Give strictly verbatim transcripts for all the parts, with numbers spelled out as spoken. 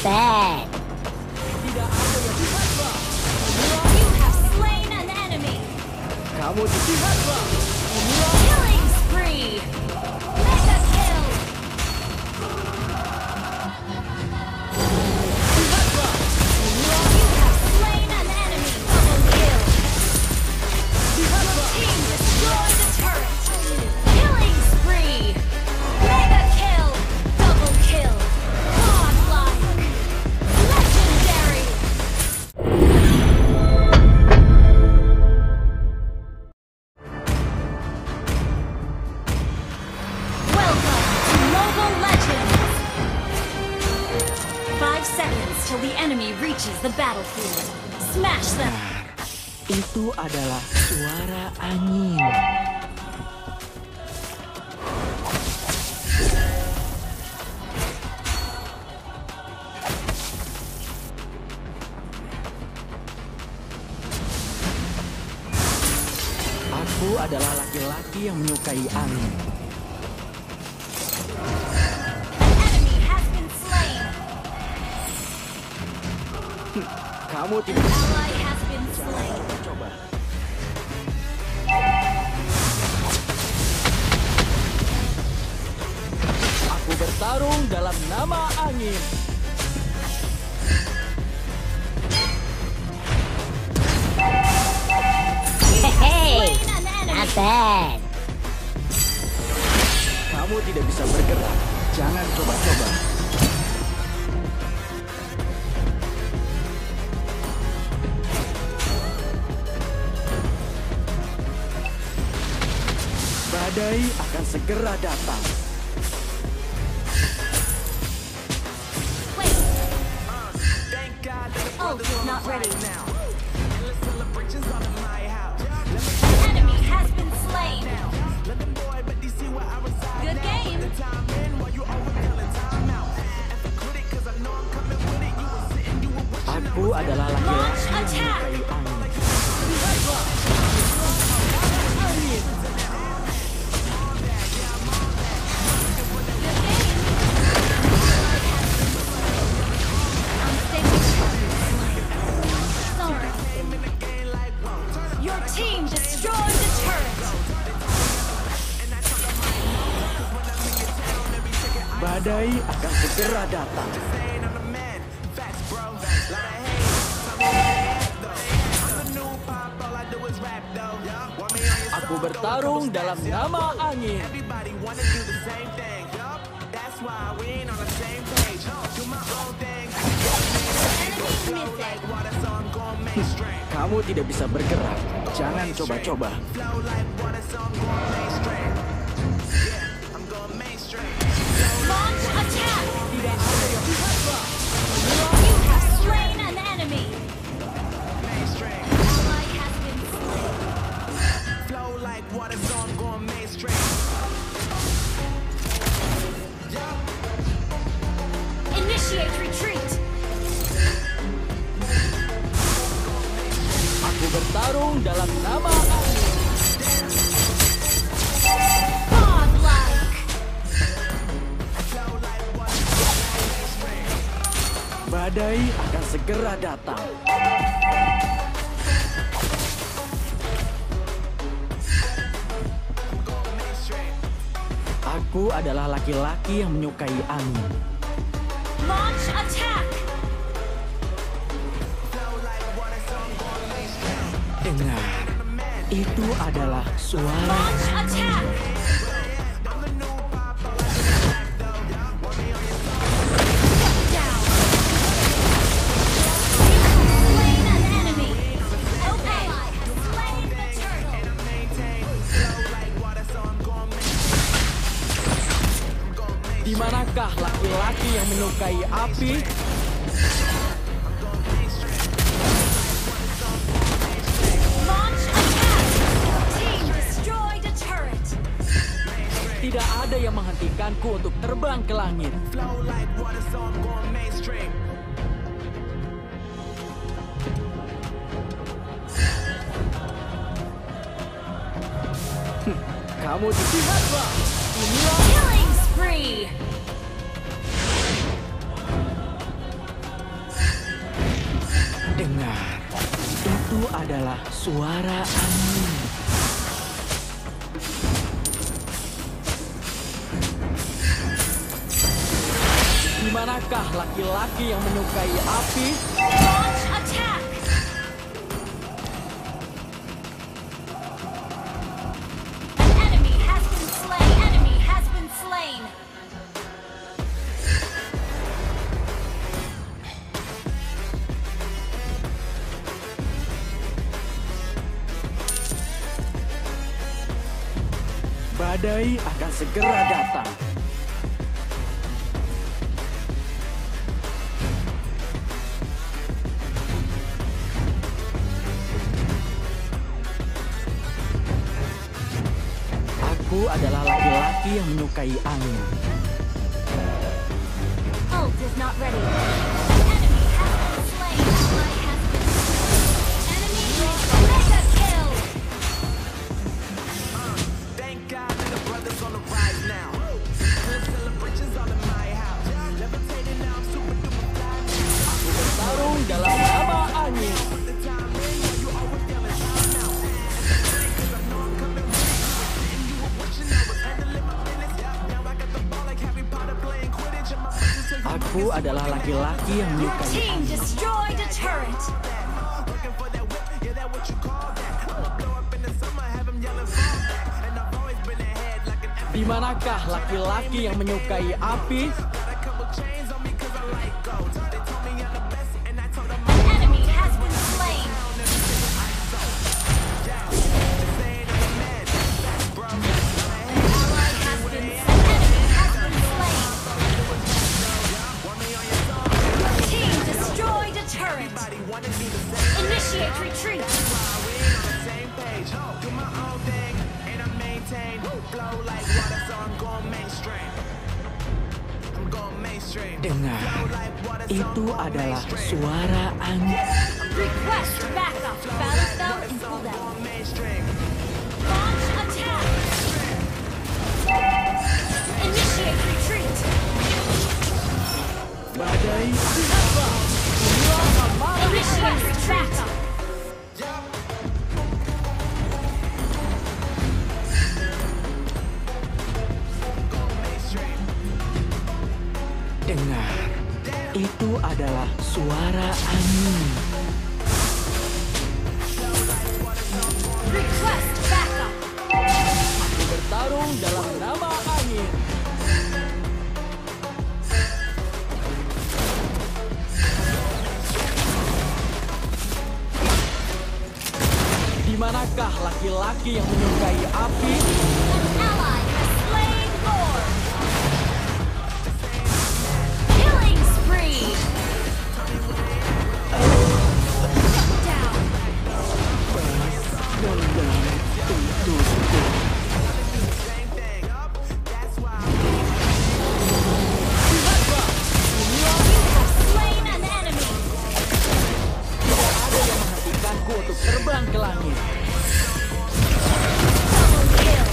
bad. Tidak ada yang lihatlah. You have slain an enemy. Kamu lihatlah. Killing spree. Mega kill. Lihatlah. You have slain an enemy. Double kill. Lihatlah. Team destroy the turret. Killing spree. Mega kill. Double kill. Godlike. Legendary. Welcome to Mobile Legends. Five seconds till the enemy reaches the battlefield. Smash them. Itu adalah suara angin. Aku adalah laki-laki yang menyukai angin. An enemy has been slain. Kamu An tidak ally has been slain. coba. Aku bertarung dalam nama angin. Hey, Slain an enemy. not bad. Kamu tidak bisa bergerak. Jangan coba-coba. Badai akan segera datang. Wait. Oh, not ready. An enemy has been slain. Good game. Aku adalah Launch laki-laki yang attack. menyukai angin. Sorry. Your team destroyed the turret. Badai akan segera datang. Aku bertarung dalam nama angin. Enemy missing. Kamu tidak bisa bergerak. Jangan coba-coba. Launch attack. You have slain an enemy. Ally has been slain. Initiate retreat. Aku bertarung dalam nama angin. Godlike. Badai akan segera datang. Aku adalah laki-laki yang menyukai angin. Launch attack. Dengar, itu adalah suara Launch attack. Down. Slain an enemy. Okay. Slain the turtle. Di manakah laki-laki yang menyukai api? Launch attack. Team destroyed a turret. Tidak ada yang menghentikanku untuk terbang ke langit. Hmm, Kamu lihatlah. Inilah Killing spree. suara angin. Di manakah laki-laki yang menyukai api? Launch attack! An enemy has been slain. Enemy has been slain. Badai akan segera datang. Aku adalah laki-laki yang menyukai angin. Ult is not ready. An enemy has been slain. Ally has been slain. Enemy mega kill. Thank God that the brothers on the rise now. Full celebrations all in my house. Levitating now, I'm super duper fly now. Aku bertarung dalam nama angin. Put the time in, yeah, you always yelling time now. Cause I know I'm coming with it. And you were watching, I was handling my business. Now I got the ball like Harry Potter playing Quidditch. And my friends tell you Aku adalah laki-laki yang Your menyukai team angin. destroyed a turret. looking for that whip, yeah, that what you call that. I'ma blow up in the summer, have them yelling fall back. And I've always been ahead like an Di manakah laki-laki yang menyukai api? got a couple chains on me cause I like gold. They told me I'm the best and I told them An enemy has been slain. An ally has been enemy has been slain. Your team destroyed a turret. Initiate retreat. same page. Do my own thing and I maintain. Flow like water, so I'm going mainstream. I'm going mainstream. Dengar, Flow like water, so I'm itu going adalah mainstream. suara angin. Request backup. Battle spell in cooldown. Going mainstream. Launch attack. Initiate retreat. Badai apa? Inilah amarah Initiate retreat. Dengar, itu adalah suara angin. Request backup. Aku bertarung dalam nama angin. Di manakah laki-laki yang menyukai api? An ally has slain Lord. Killing spree. Shut down. Itu You have slain an enemy. ada yang menghentikanku untuk terbang ke langit. Double kill.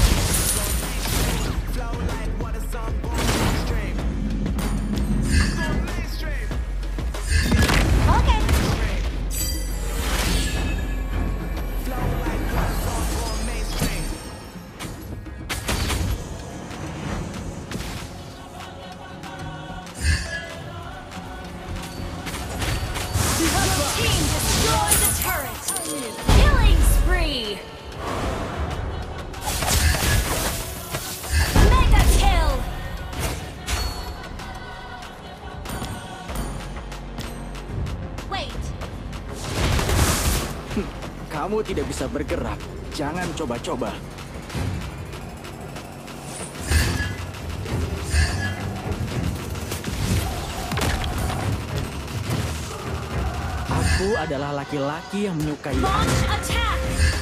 Okay. Your team destroyed the turret. Killing spree. Mega kill. Wait. Kamu tidak bisa bergerak. Jangan coba-coba. Aku adalah laki-laki yang menyukai Launch attack.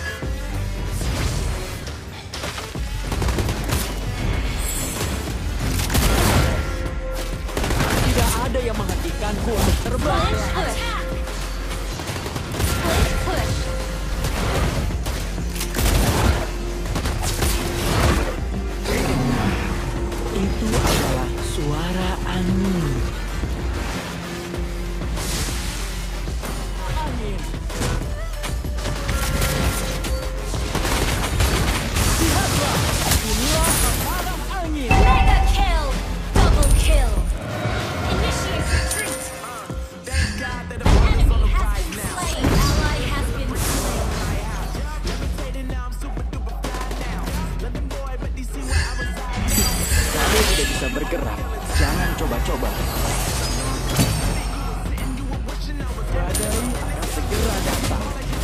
Tidak ada yang menghentikanku untuk terbang. Launch attack. Split push. Itu adalah suara angin. Angin. bisa bergerak, jangan coba-coba. Badai akan segera datang.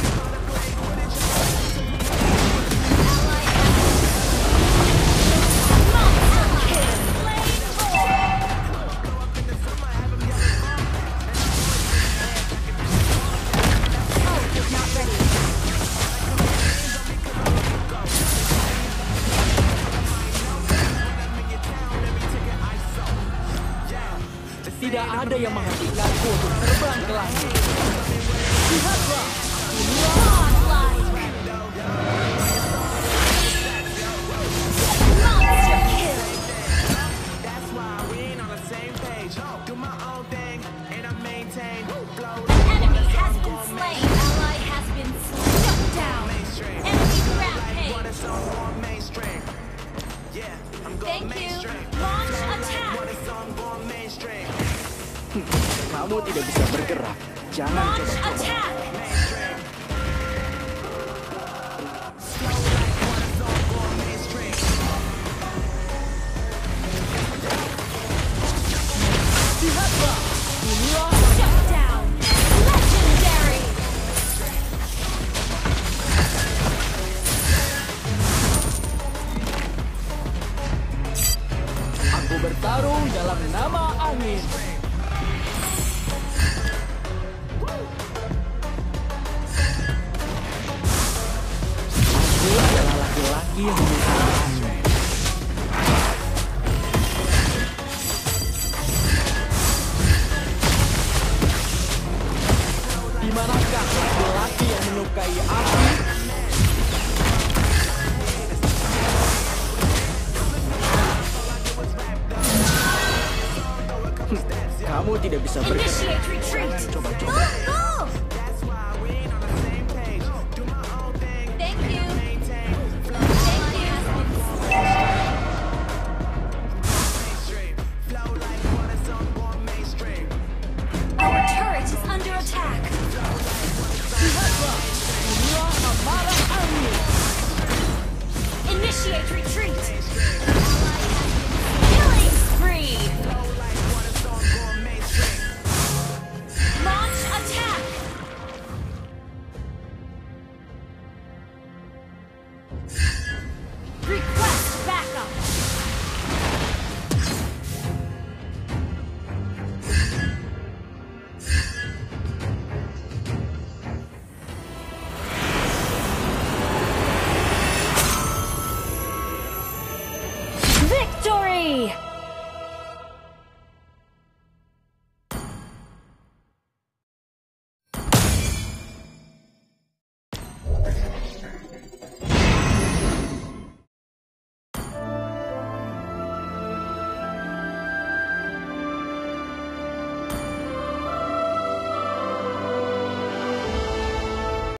Tidak ada yang menghentikanku untuk terbang ke langit. Lihatlah, inilah Monster kill. That's why we ain't on the same page. Do my own thing, and I maintain. Flow Enemy has been slain. Ally has been slain. Shut down. mainstream. Enemy What rampage. a song going mainstream. Yeah, I'm going Thank you. mainstream. Launch attack. What a song going mainstream. kamu tidak bisa bergerak, jangan Launch coba-coba. attack. Mainstream. Slow like what a song going mainstream. Lihatlah, inilah Shut down. Legendary. aku bertarung dalam nama angin. Aku adalah laki-laki yang menyukai angin. Di manakah laki-laki yang menyukai api? Kamu tidak bisa bergerak. Initiate retreat. Coba-coba. Move, move. That's why we ain't on the same page. Do my own thing, Thank you. maintain. Thank you. Mainstream. Flow like what a song going mainstream. Our turret is under attack. Lihatlah, inilah amarah angin. Initiate retreat. Killing spree. Launch attack. Request backup. Victory!